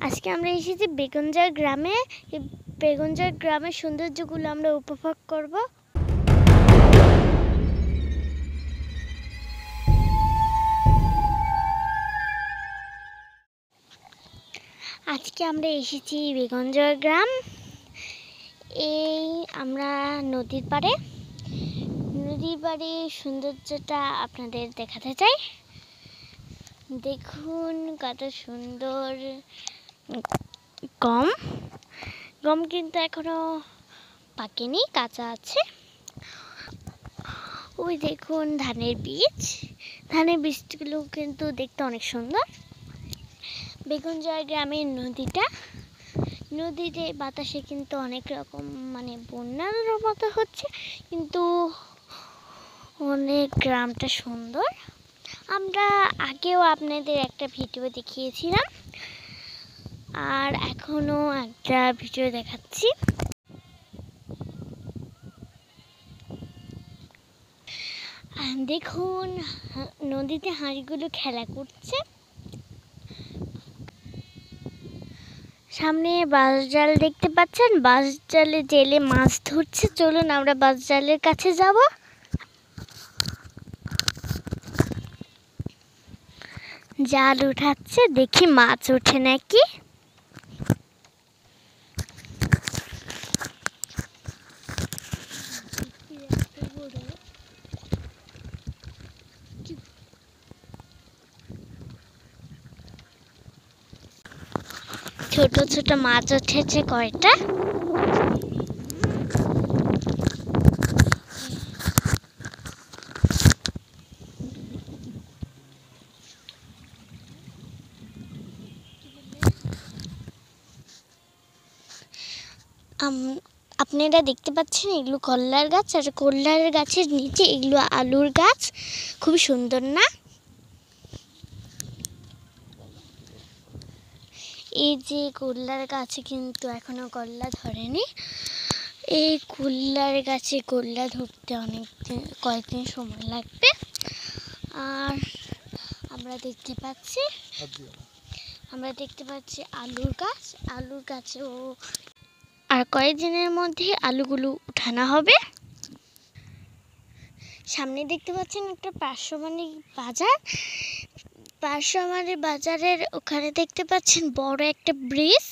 আজকে আমরা এসেছি বেগুনজার গ্রামে। এই বেগুনজার গ্রামের সৌন্দর্যগুলো আমরা উপভোগ করব। আজকে আমরা এসেছি বেগুনজার গ্রাম। এই আমরা নদীর পাড়ে সৌন্দর্যটা আপনাদের দেখাতে চাই। দেখুন কত সুন্দর গম কিন্তু এখনো পাকেনি, কাঁচা আছে। ওই দেখুন ধানের বীজগুলো কিন্তু দেখতে অনেক সুন্দর। বেগুনজার গ্রামের নদীতে বাতাসে কিন্তু অনেক রকম বন্যার মতো হচ্ছে, কিন্তু অনেক গ্রামটা সুন্দর। আমরা আগেও আপনাদের একটা ভিডিও দেখিয়েছিলাম, আর এখনো একটা ভিডিও দেখাচ্ছি। দেখুন নদীতে হাঁসগুলো খেলা করছে। সামনে বাঁশ জাল দেখতে পাচ্ছেন, বাঁশ জালে জেলে মাছ ধরছে। চলুন আমরা বাঁশ জালের কাছে যাব। জাল উঠাচ্ছে, দেখি মাছ ওঠে নাকি। ছোট ছোট মাছ উঠেছে কয়টা। আপনারা দেখতে পাচ্ছেন এগুলো কল্লার গাছ, আর কল্লার গাছের নিচে এগুলো আলুর গাছ। খুবই সুন্দর না? এই যে কল্লার গাছে কিন্তু এখনো কল্লা ধরেনি। এই কল্লার গাছে কল্লা ধরতে কয়েকদিন সময় লাগবে। আর আমরা দেখতে পাচ্ছি আলুর গাছেও আর কয়েকদিনের মধ্যে আলুগুলো উঠানো হবে। সামনে দেখতে পাচ্ছেন একটা পার্শ্বমানিক বাজারের ওখানে দেখতে পাচ্ছেন বড় একটা ব্রিজ।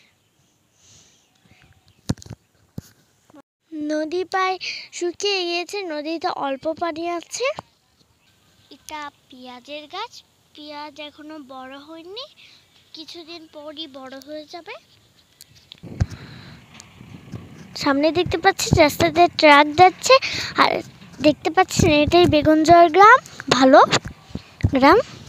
নদী প্রায় শুকিয়ে গিয়েছে, নদীতে অল্প পানি আছে। এটা পেঁয়াজের গাছ। পেঁয়াজ এখনো বড় হয়নি, কিছুদিন পরই বড় হয়ে যাবে। সামনে দেখতে পাচ্ছি রাস্তাতে ট্রাক যাচ্ছে, আর দেখতে পাচ্ছেন এটাই বেগুনজার গ্রাম, ভালো গ্রাম।